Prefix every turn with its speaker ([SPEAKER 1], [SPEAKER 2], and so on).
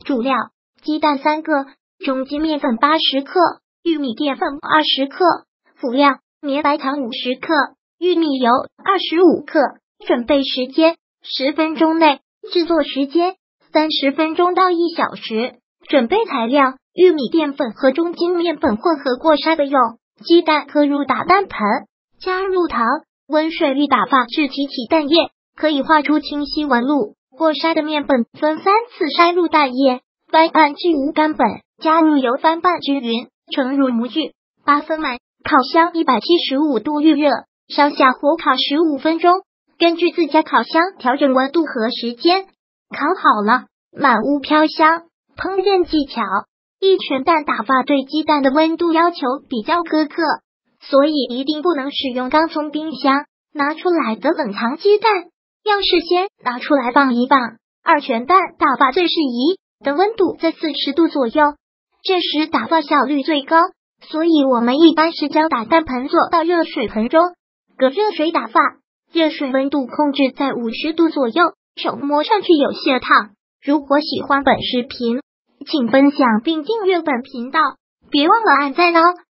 [SPEAKER 1] 主料：鸡蛋3个，中筋面粉80克，玉米淀粉20克。辅料：绵白糖50克，玉米油25克。准备时间10分钟内，制作时间30分钟到1小时。准备材料：玉米淀粉和中筋面粉混合过筛的用，鸡蛋搁入打蛋盆，加入糖、温水与打发至提起蛋液，可以画出清晰纹路。过筛的面粉分3次筛入蛋液，翻拌至无干粉，加入油翻拌均匀，盛入模具，8分满。烤箱175度预热，上下火烤15分钟，根据自家烤箱调整温度和时间。烤好了，满屋飘香。烹饪技巧：一拳蛋打发对鸡蛋的温度要求比较苛刻，所以一定不能使用刚从冰箱拿出来的冷藏鸡蛋，要事先拿出来放一放。2拳蛋打发最适宜的温度在40度左右，这时打发效率最高，所以我们一般是将打蛋盆做到热水盆中，隔热水打发，热水温度控制在50度左右，手摸上去有些烫。如果喜欢本视频，请分享并订阅本频道，别忘了按赞哦。